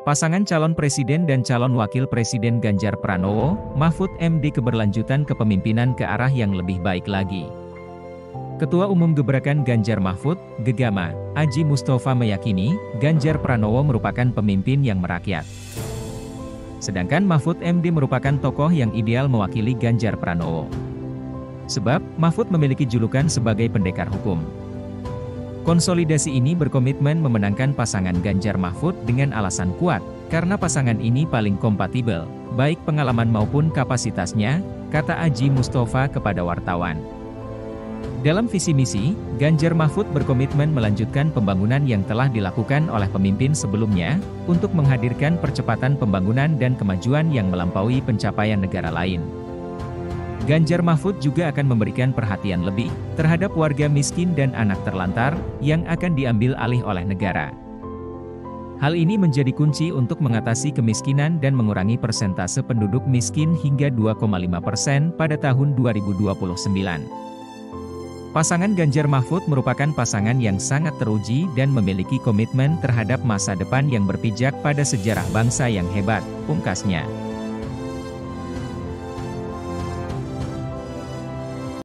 Pasangan calon presiden dan calon wakil presiden Ganjar Pranowo, Mahfud MD keberlanjutan kepemimpinan ke arah yang lebih baik lagi. Ketua Umum Gebrakan Ganjar Mahfud, Gegama, Aji Mustofa meyakini, Ganjar Pranowo merupakan pemimpin yang merakyat. Sedangkan Mahfud MD merupakan tokoh yang ideal mewakili Ganjar Pranowo. Sebab, Mahfud memiliki julukan sebagai pendekar hukum. Konsolidasi ini berkomitmen memenangkan pasangan Ganjar Mahfud dengan alasan kuat, karena pasangan ini paling kompatibel, baik pengalaman maupun kapasitasnya, kata Aji Mustofa kepada wartawan. Dalam visi misi, Ganjar Mahfud berkomitmen melanjutkan pembangunan yang telah dilakukan oleh pemimpin sebelumnya, untuk menghadirkan percepatan pembangunan dan kemajuan yang melampaui pencapaian negara lain. Ganjar Mahfud juga akan memberikan perhatian lebih terhadap warga miskin dan anak terlantar yang akan diambil alih oleh negara. Hal ini menjadi kunci untuk mengatasi kemiskinan dan mengurangi persentase penduduk miskin hingga 2,5% pada tahun 2029. Pasangan Ganjar Mahfud merupakan pasangan yang sangat teruji dan memiliki komitmen terhadap masa depan yang berpijak pada sejarah bangsa yang hebat, pungkasnya.